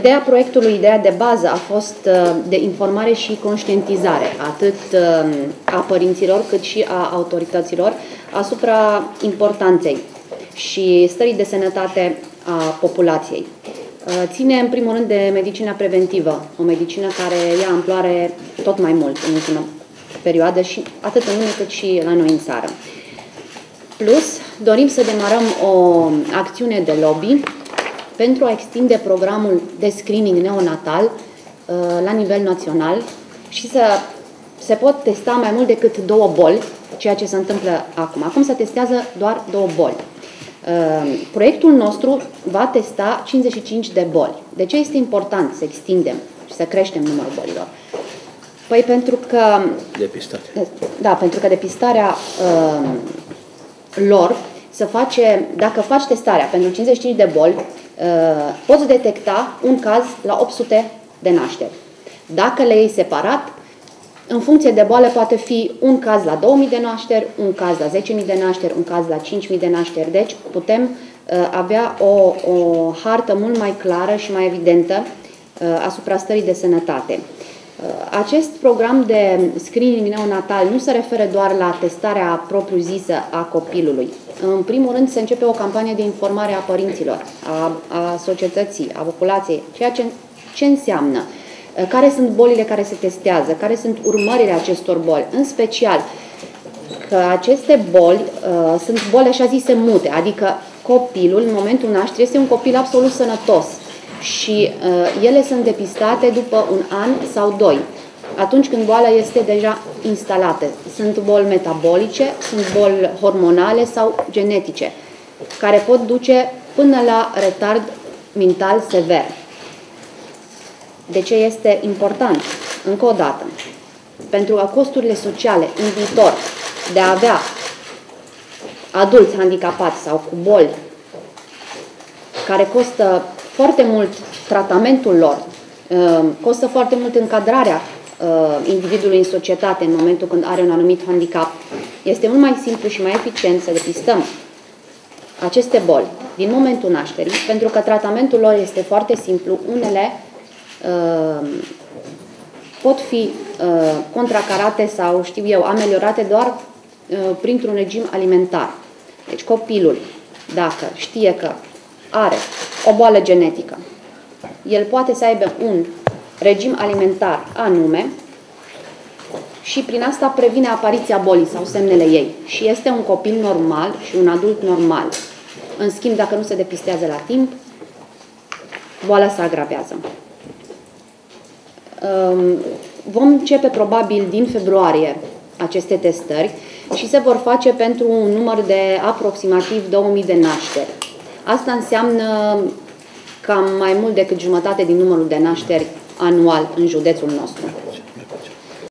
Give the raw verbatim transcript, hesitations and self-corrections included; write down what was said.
Ideea proiectului, ideea de bază a fost de informare și conștientizare, atât a părinților cât și a autorităților, asupra importanței și stării de sănătate a populației. Ține în primul rând de medicina preventivă, o medicină care ia amploare tot mai mult în ultima perioadă și atât în lume cât și la noi în țară. Plus, dorim să demarăm o acțiune de lobby pentru a extinde programul de screening neonatal uh, la nivel național și să se pot testa mai mult decât două boli, ceea ce se întâmplă acum. Acum se testează doar două boli. Uh, proiectul nostru va testa cincizeci și cinci de boli. De ce este important să extindem și să creștem numărul bolilor? Păi pentru că... Depistare. Da, pentru că depistarea uh, lor se face, dacă faci testarea pentru cincizeci și cinci de boli, poți detecta un caz la opt sute de nașteri. Dacă le iei separat, în funcție de boală poate fi un caz la două mii de nașteri, un caz la zece mii de nașteri, un caz la cinci mii de nașteri. Deci putem avea o, o hartă mult mai clară și mai evidentă asupra stării de sănătate. Acest program de screening neonatal nu se referă doar la testarea propriu-zisă a copilului. În primul rând se începe o campanie de informare a părinților, a, a societății, a populației, ceea ce, ce înseamnă, care sunt bolile care se testează, care sunt urmările acestor boli, în special că aceste boli uh, sunt boli așa zise mute, adică copilul în momentul nașterii este un copil absolut sănătos și uh, ele sunt depistate după un an sau doi, atunci când boala este deja instalată. Sunt boli metabolice, sunt boli hormonale sau genetice, care pot duce până la retard mental sever. De ce este important? Încă o dată, pentru că costurile sociale în viitor de a avea adulți handicapați sau cu boli care costă foarte mult tratamentul lor, costă foarte mult încadrarea individului în societate în momentul când are un anumit handicap, este mult mai simplu și mai eficient să depistăm aceste boli din momentul nașterii, pentru că tratamentul lor este foarte simplu. Unele uh, pot fi uh, contracarate sau, știu eu, ameliorate doar uh, printr-un regim alimentar. Deci copilul, dacă știe că are o boală genetică, el poate să aibă un regim alimentar anume și prin asta previne apariția bolii sau semnele ei. Și este un copil normal și un adult normal. În schimb, dacă nu se depistează la timp, boala se agravează. Vom începe probabil din februarie aceste testări și se vor face pentru un număr de aproximativ două mii de nașteri. Asta înseamnă cam mai mult decât jumătate din numărul de nașteri anual în județul nostru.